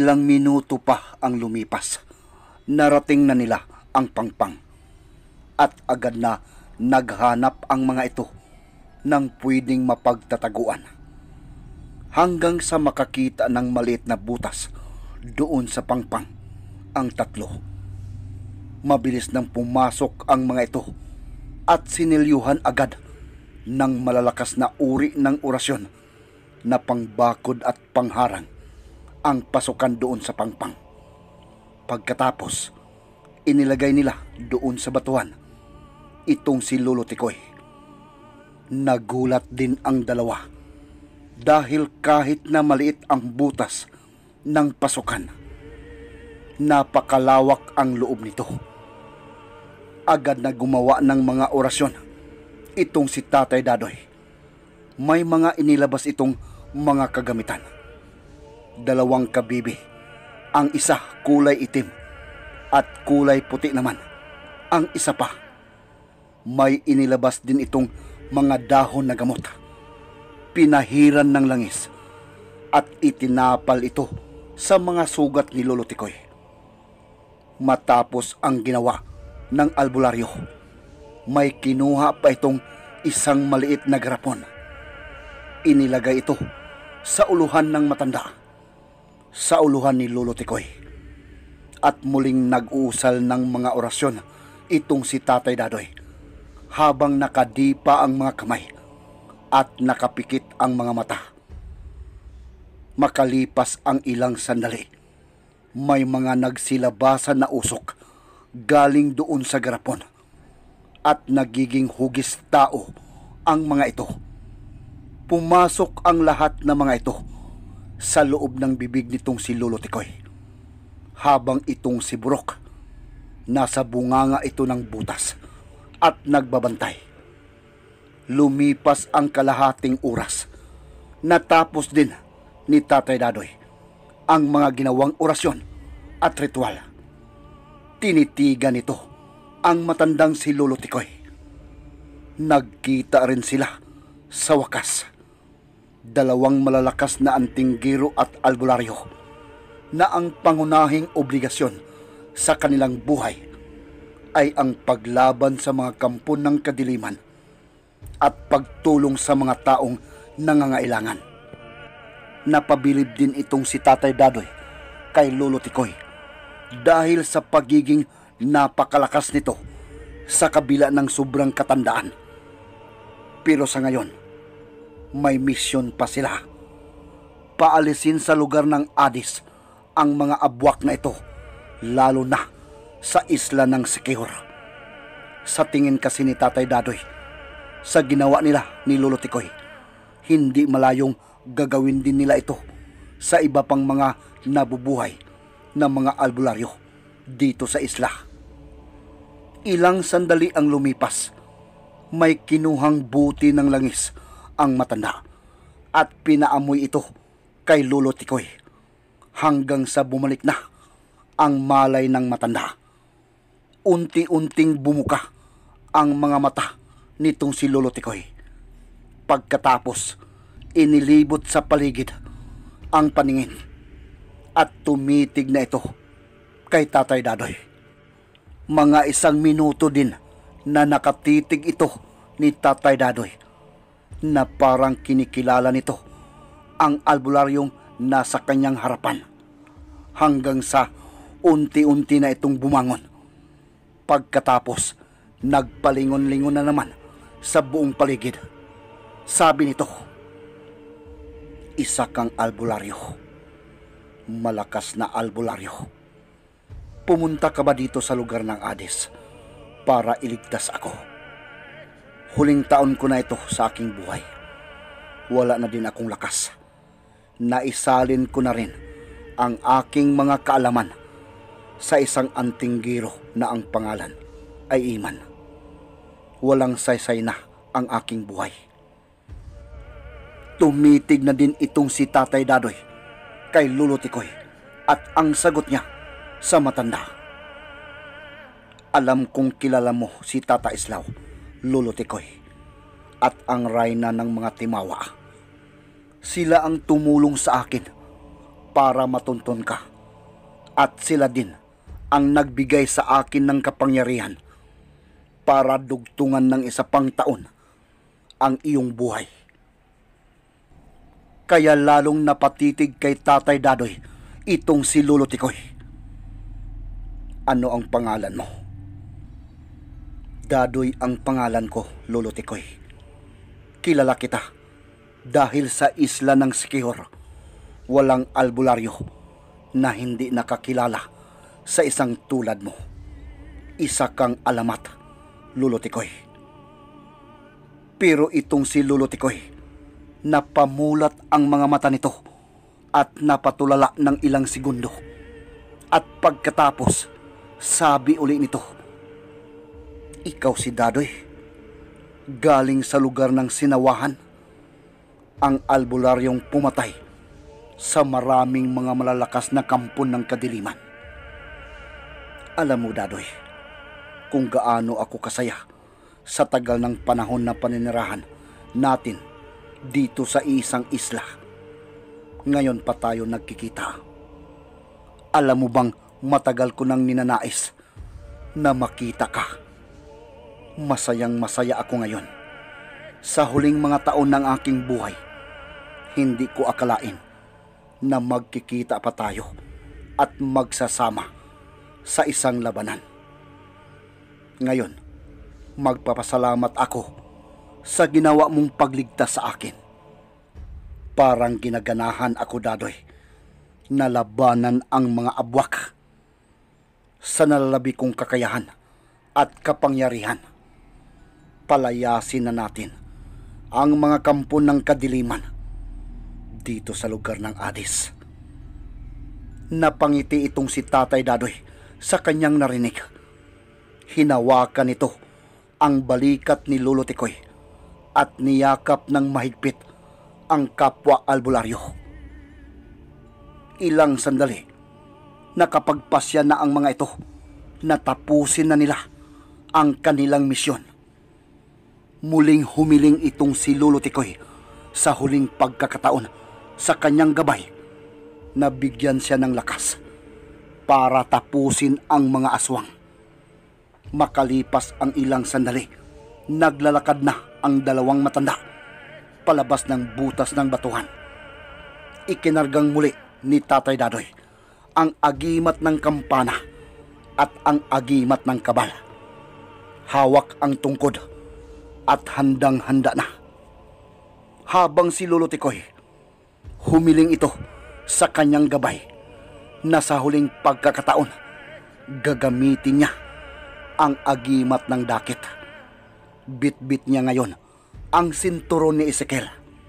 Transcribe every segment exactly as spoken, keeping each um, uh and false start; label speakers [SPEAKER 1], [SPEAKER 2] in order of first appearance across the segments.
[SPEAKER 1] Ilang minuto pa ang lumipas. Narating na nila ang pangpang. At agad na naghanap ang mga ito ng pwedeng mapagtataguan. Hanggang sa makakita ng maliit na butas doon sa pangpang ang tatlo. Mabilis nang pumasok ang mga ito at sinilyuhan agad ng malalakas na uri ng orasyon na pangbakod at pangharang ang pasukan doon sa pangpang. Pagkatapos, inilagay nila doon sa batuhan itong si Lolo Tikoy. Nagulat din ang dalawa dahil kahit na maliit ang butas ng pasukan, napakalawak ang loob nito. Agad na gumawa ng mga orasyon itong si Tatay Dadoy. May mga inilabas itong mga kagamitan. Dalawang kabibi, ang isa kulay itim at kulay puti naman ang isa pa. May inilabas din itong mga dahon na gamot. Pinahiran ng langis at itinapal ito sa mga sugat ni Lolo Tikoy. Matapos ang ginawa ng albularyo, may kinuha pa itong isang maliit na garapon. Inilagay ito sa uluhan ng matanda, sa uluhan ni Lolo Tikoy. At muling nag-uusal ng mga orasyon itong si Tatay Dadoy habang nakadipa ang mga kamay at nakapikit ang mga mata. Makalipas ang ilang sandali, may mga nagsilabasan na usok galing doon sa garapon at nagiging hugis tao ang mga ito. Pumasok ang lahat ng mga ito sa loob ng bibig nitong si Lolo Tikoy, habang itong si Burok nasa bunganga ito ng butas at nagbabantay. Lumipas ang kalahating oras. Natapos din ni Tatay Dadoy ang mga ginawang orasyon at ritual. Tinitigan nito ang matandang si Lolo Tikoy. Nagkita rin sila sa wakas. Dalawang malalakas na antinggiro at albularyo na ang pangunahing obligasyon sa kanilang buhay ay ang paglaban sa mga kampo ng kadiliman at pagtulong sa mga taong nangangailangan. Napabilib din itong si Tatay Dadoy kay Lolo Tikoy dahil sa pagiging napakalakas nito sa kabila ng sobrang katandaan. Pero sa ngayon, may misyon pa sila. Paalisin sa lugar ng Adis ang mga abwak na ito, lalo na sa isla ng Siquijor. Sa tingin kasi ni Tatay Dadoy, sa ginawa nila ni Lolo Tikoy, hindi malayong gagawin din nila ito sa iba pang mga nabubuhay na mga albularyo dito sa isla. Ilang sandali ang lumipas. May kinuhang buti ng langis ang matanda at pinaamoy ito kay Lolo Tikoy hanggang sa bumalik na ang malay ng matanda. Unti-unting bumuka ang mga mata nitong si Lolo Tikoy. Pagkatapos, inilibot sa paligid ang paningin at tumitig na ito kay Tatay Dadoy. Mga isang minuto din na nakatitig ito ni Tatay Dadoy na parang kinikilala nito ang albularyong nasa kanyang harapan, hanggang sa unti-unti na itong bumangon. Pagkatapos, nagpalingon-lingon na naman sa buong paligid. Sabi nito, "Isa kang albularyo. Malakas na albularyo. Pumunta ka ba dito sa lugar ng Adis para iligtas ako? Huling taon ko na ito sa aking buhay. Wala na din akong lakas. Naisalin ko na rin ang aking mga kaalaman sa isang antinggiro na ang pangalan ay Iman. Walang saysay na ang aking buhay." Tumitig na din itong si Tatay Dadoy kay Lolo Tikoy at ang sagot niya sa matanda, "Alam kong kilala mo si Tata Islaw, Lolo Tikoy, at ang rayna ng mga Timawa. Sila ang tumulong sa akin para matunton ka At sila din ang nagbigay sa akin ng kapangyarihan para dugtungan ng isa pang taon ang iyong buhay. Kaya lalong napatitig kay Tatay Dadoy itong si Lolo Tikoy. Ano ang pangalan mo? Dadoy ang pangalan ko, Lolo Tikoy. Kilala kita dahil sa isla ng Siquijor, walang albularyo na hindi nakakilala sa isang tulad mo. Isa kang alamat, Lolo Tikoy. Pero itong si Lolo Tikoy, napamulat ang mga mata nito at napatulala ng ilang segundo. At pagkatapos, sabi uli nito, ikaw si Dadoy, galing sa lugar ng Sinawahan, ang albularyong pumatay sa maraming mga malalakas na kampon ng kadiliman. Alam mo, Dadoy, kung gaano ako kasaya sa tagal ng panahon na paninirahan natin dito sa isang isla. Ngayon pa tayo nagkikita. Alam mo bang matagal ko nang ninanais na makita ka? Masayang masaya ako ngayon. Sa huling mga taon ng aking buhay, hindi ko akalain na magkikita pa tayo at magsasama sa isang labanan. Ngayon, magpapasalamat ako sa ginawa mong pagligtas sa akin. Parang ginaganahan ako, Dadoy, na labanan ang mga abwak sa nalalabi kong kakayahan at kapangyarihan. Palayasin na natin ang mga kampon ng kadiliman dito sa lugar ng Adis. Napangiti itong si Tatay Dadoy sa kanyang narinig. Hinawakan nito ang balikat ni Lolo Tikoy at niyakap ng mahigpit ang kapwa albularyo. Ilang sandali, nakapagpasya na ang mga ito. Natapusin na nila ang kanilang misyon. Muling humiling itong si Lolo Tikoy sa huling pagkakataon sa kanyang gabay na bigyan siya ng lakas para tapusin ang mga aswang. Makalipas ang ilang sandali, naglalakad na ang dalawang matanda palabas ng butas ng batuhan. Ikinargang muli ni Tatay Dadoy ang agimat ng kampana at ang agimat ng kabal. Hawak ang tungkod at handang-handa na. Habang si Lolo Tikoy, humiling ito sa kanyang gabay na sa huling pagkakataon, gagamitin niya ang agimat ng dakit. Bit-bit niya ngayon ang sinturon ni Ezekiel.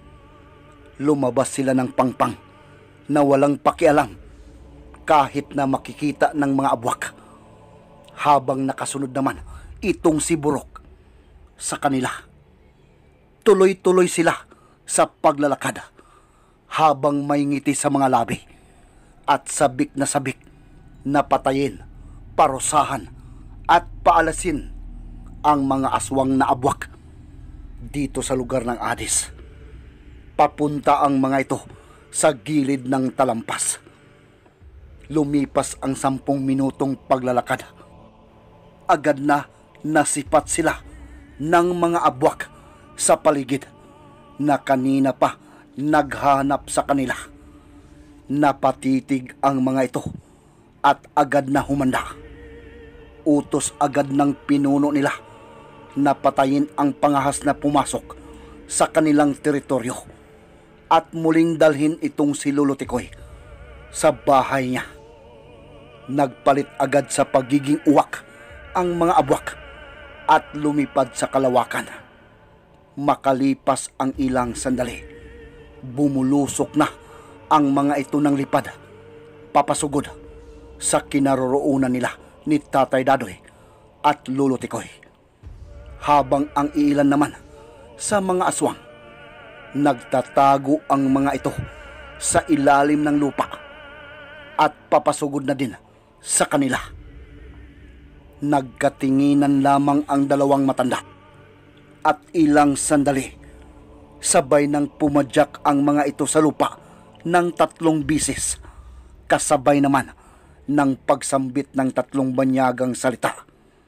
[SPEAKER 1] Lumabas sila ng pangpang na walang pakialam kahit na makikita ng mga abwak. Habang nakasunod naman itong si Burok sa kanila. Tuloy-tuloy sila sa paglalakad habang may ngiti sa mga labi at sabik na sabik na patayin, parusahan at paalasin ang mga aswang na abwak dito sa lugar ng Adis. Papunta ang mga ito sa gilid ng talampas. Lumipas ang sampung minutong paglalakad. Agad na nasipat sila ng mga abwak sa paligid na kanina pa naghanap sa kanila. Napatitig ang mga ito at agad na humanda. Utos agad ng pinuno nila na patayin ang pangahas na pumasok sa kanilang teritoryo at muling dalhin itong si Lolo Tikoy sa bahay niya. Nagpalit agad sa pagiging uwak ang mga abwak at lumipad sa kalawakan. Makalipas ang ilang sandali, bumulusok na ang mga ito ng lipad, papasugod sa kinaroroonan nila ni Tatay Dadoy at Lolo Tikoy. Habang ang ilan naman sa mga aswang, nagtatago ang mga ito sa ilalim ng lupa at papasugod na din sa kanila. Nagkatinginan lamang ang dalawang matanda at ilang sandali, sabay nang pumadyak ang mga ito sa lupa ng tatlong bisis. Kasabay naman ng pagsambit ng tatlong banyagang salita.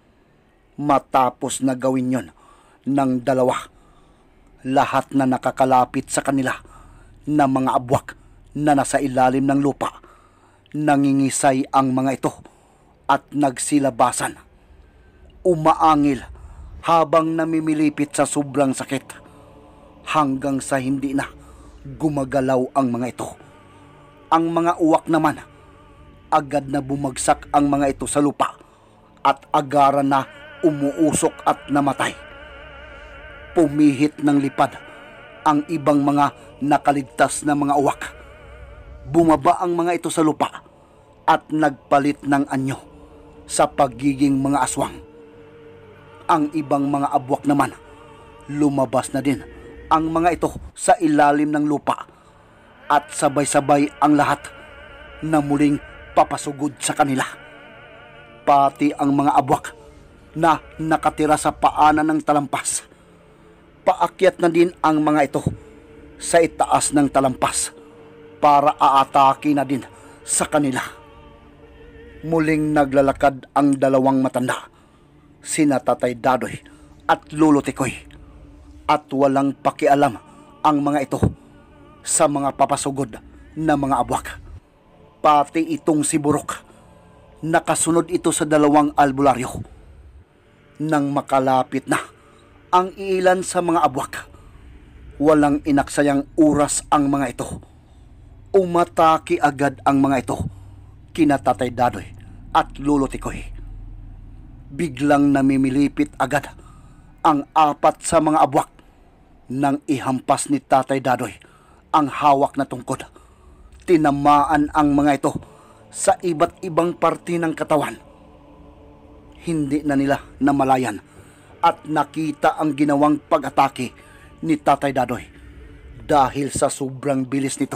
[SPEAKER 1] Matapos na gawin yon ng dalawa, lahat na nakakalapit sa kanila na mga abwak na nasa ilalim ng lupa, nangingisay ang mga ito at nagsilabasan. Umaangil habang namimilipit sa sobrang sakit, hanggang sa hindi na gumagalaw ang mga ito. Ang mga uwak naman, agad na bumagsak ang mga ito sa lupa at agaran na umuusok at namatay. Pumihit ng lipad ang ibang mga nakaligtas na mga uwak. Bumaba ang mga ito sa lupa at nagpalit ng anyo sa pagiging mga aswang. Ang ibang mga abwak naman, lumabas na din ang mga ito sa ilalim ng lupa at sabay-sabay ang lahat na muling papasugod sa kanila. Pati ang mga abwak na nakatira sa paanan ng talampas, paakyat na din ang mga ito sa itaas ng talampas para aatake na din sa kanila. Muling naglalakad ang dalawang matanda, sina Tatay Dadoy at Lolo Tikoy, at walang pakialam ang mga ito sa mga papasugod na mga abwak. Pati itong si Burok, nakasunod ito sa dalawang albularyo. Nang makalapit na ang ilan sa mga abwak, walang inaksayang oras ang mga ito. Umatake agad ang mga ito kina Tatay Dadoy at Lolo Tikoy. Biglang namimilipit agad ang apat sa mga abwak nang ihampas ni Tatay Dadoy ang hawak na tungkod. Tinamaan ang mga ito sa iba't ibang parte ng katawan. Hindi na nila namalayan at nakita ang ginawang pag-atake ni Tatay Dadoy dahil sa sobrang bilis nito.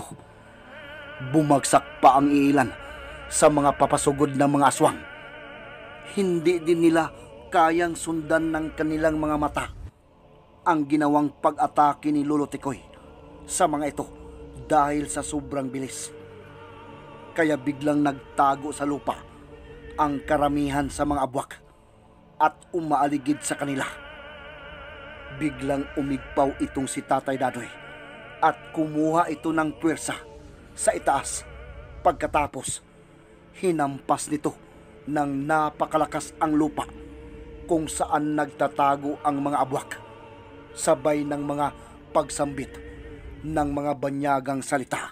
[SPEAKER 1] Bumagsak pa ang ilan sa mga papasugod na mga aswang. Hindi din nila kayang sundan ng kanilang mga mata ang ginawang pag-atake ni Lolo Tikoy sa mga ito dahil sa sobrang bilis. Kaya biglang nagtago sa lupa ang karamihan sa mga abwak at umaaligid sa kanila. Biglang umigpaw itong si Tatay Dadoy at kumuha ito ng puwersa sa itaas. Pagkatapos, hinampas nito ng napakalakas ang lupa kung saan nagtatago ang mga abwak, sabay ng mga pagsambit ng mga banyagang salita.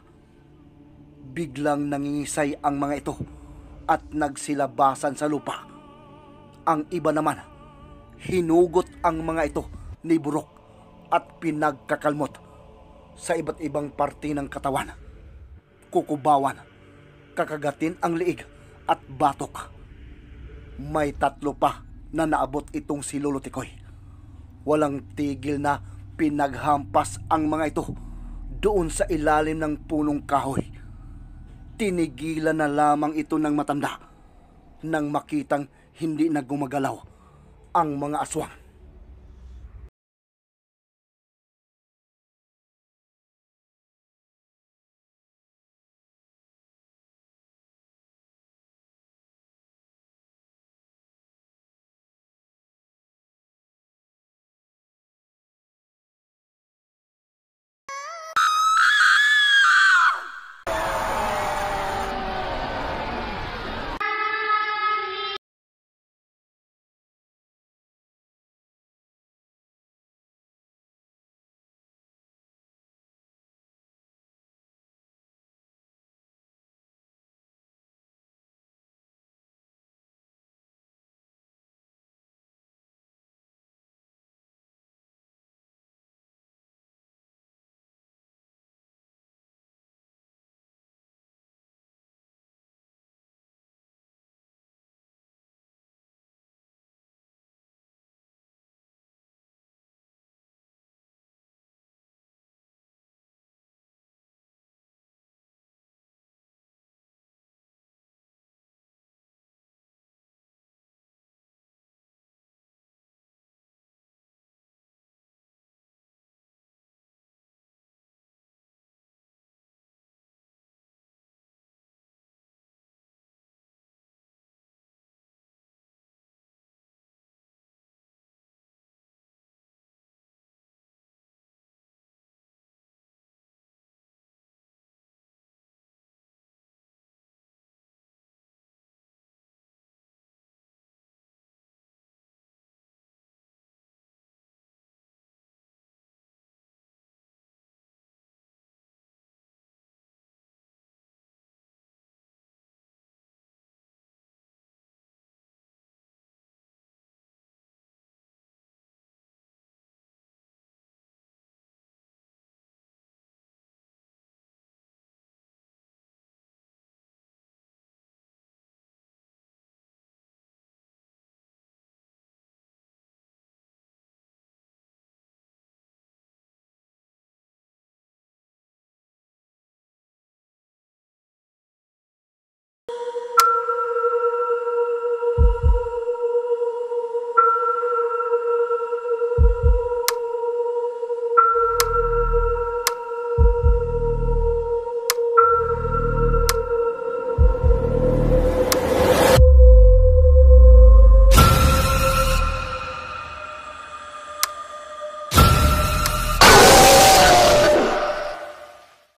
[SPEAKER 1] Biglang nangingisay ang mga ito at nagsilabasan sa lupa. Ang iba naman, hinugot ang mga ito ni Burok at pinagkakalmot sa iba't ibang parte ng katawan. Kukubawan, kakagatin ang liig at batok. May tatlo pa na naabot itong si Lolo Tikoy. Walang tigil na pinaghampas ang mga ito doon sa ilalim ng punong kahoy. Tinigilan na lamang ito ng matanda nang makitang hindi na gumagalaw ang mga aswang.